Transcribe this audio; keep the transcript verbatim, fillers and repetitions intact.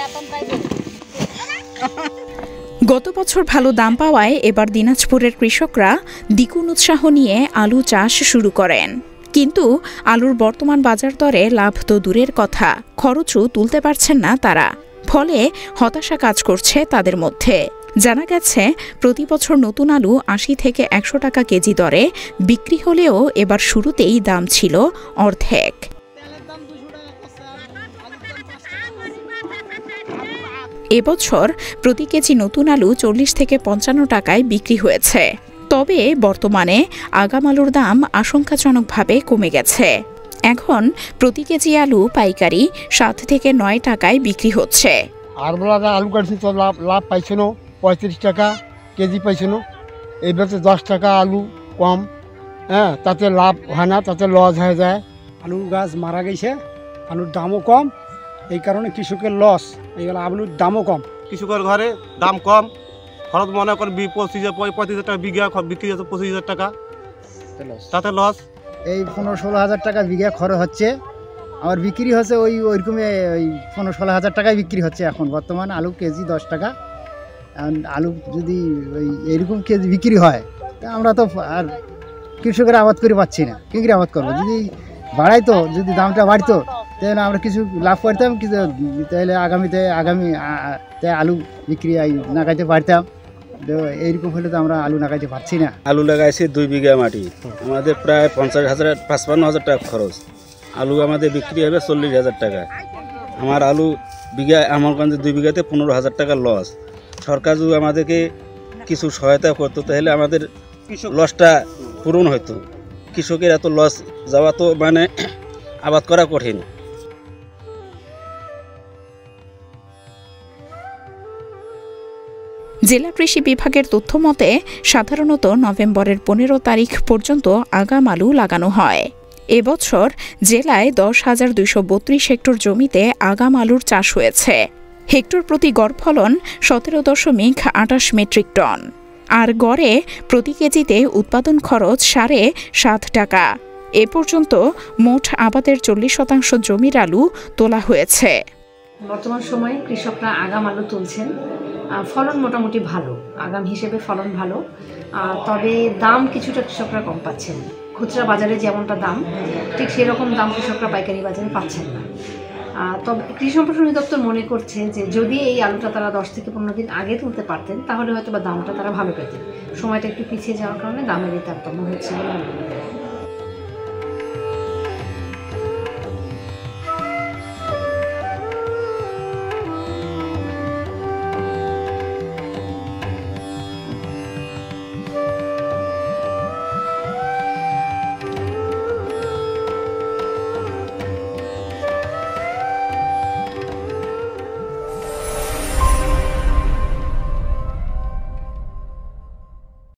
গত বছর ভালো দাম পাওয়ায় এবার দিনাজপুরের কৃষকরা দ্বিগুণ উৎসাহ নিয়ে আলু চাষ শুরু করেন। কিন্তু আলুর বর্তমান বাজার দরে লাভ তো দূরের কথা, খরচও তুলতে পারছেন না তারা। ফলে হতাশা কাজ করছে তাদের মধ্যে। জানা গেছে, প্রতি বছর নতুন আলু আশি থেকে একশো টাকা কেজি দরে বিক্রি হলেও এবার শুরুতেই দাম ছিল অর্ধেক। এবছর প্রতি কেজি নতুন আলু চল্লিশ থেকে পঞ্চান্ন টাকায় বিক্রি হয়েছে। তবে বর্তমানে আগাম আলুর দাম আশঙ্কাজনকভাবে কমে গেছে। এখন প্রতি কেজি আলু পাইকারি সাত থেকে নয় টাকায় বিক্রি হচ্ছে। আর বলা আলু কাটছি তো লাভ লাভ পাইছিল পঁয়ত্রিশ টাকা কেজি পাইছিল। এইবার তো দশ টাকা আলু কম, হ্যাঁ, তাতে লাভ হয় না, তাতে লস হয়ে যায়। আলুর গাছ মারা গেছে, আলুর দামও কম, এই কারণে কৃষকের লস। এইগুলো আলুর দামও কম, কৃষকের ঘরে দাম কম, খরচ মনে করেন পঁচিশ হাজার পঁয়ত্রিশ হাজার টাকা বিঘা বিক্রি হচ্ছে, পঁচিশ হাজার টাকা তাতে লস। এই পনেরো ষোলো হাজার টাকা বিঘা খরচ হচ্ছে, আবার বিক্রি হচ্ছে ওই ওইরকমই ওই পনেরো ষোলো হাজার টাকায় বিক্রি হচ্ছে এখন বর্তমান। আলু কেজি দশ টাকা, আলু যদি ওই এইরকম কেজি বিক্রি হয় তা আমরা তো আর কৃষকের আবাদ করে পাচ্ছি না, কী করে আবাদ করবো? যদি বাড়াইতো, যদি দামটা বাড়তো, তাহলে আমরা কিছু লাভ করতাম, কিছু তাহলে আগামীতে আগামী আলু বিক্রি নাগাইতে পারতাম। তো এইরকম হলে তো আমরা আলু লাগাইতে পারছি না। আলু লাগাইছি দুই বিঘা মাটি, আমাদের প্রায় পঞ্চাশ হাজার পাঁচপান্ন হাজার টাকা খরচ। আলু আমাদের বিক্রি হবে চল্লিশ হাজার টাকা। আমার আলু বিঘা আমারগঞ্জে দুই বিঘাতে পনেরো হাজার টাকা লস। সরকার যদি আমাদেরকে কিছু সহায়তা করতো তাহলে আমাদের লসটা পূরণ হতো। কৃষকের এত লস যাওয়া তো মানে আবাদ করা কঠিন। জেলা কৃষি বিভাগের তথ্য মতে সাধারণত নভেম্বরের পনেরো তারিখ পর্যন্ত আগাম আলু লাগানো হয়। এবছর জেলায় দশ হাজার দুইশো বত্রিশ হেক্টর জমিতে আগাম আলুর চাষ হয়েছে। হেক্টর প্রতি গড় ফলন সতেরো দশমিক আটাশ মেট্রিক টন, আর গড়ে প্রতি কেজিতে উৎপাদন খরচ সাড়ে সাত টাকা। এ পর্যন্ত মোট আবাদের চল্লিশ শতাংশ জমির আলু তোলা হয়েছে। বর্তমান সময়ে কৃষকরা আগাম আলু তুলছেন, ফলন মোটামুটি ভালো, আগাম হিসেবে ফলন ভালো, তবে দাম কিছুটা কৃষকরা কম পাচ্ছেন। খুচরা বাজারে যেমনটা দাম, ঠিক সেরকম দাম কৃষকরা পাইকারি বাজারে পাচ্ছেন না। তবে কৃষি সম্প্রসারণ অধিদপ্তর মনে করছে যে যদি এই আলুটা তারা দশ থেকে পনেরো দিন আগে তুলতে পারতেন তাহলে হয়তো বা দামটা তারা ভালো পেতেন। সময়টা একটু পিছিয়ে যাওয়ার কারণে দামের এই তারতম্য হচ্ছে বলে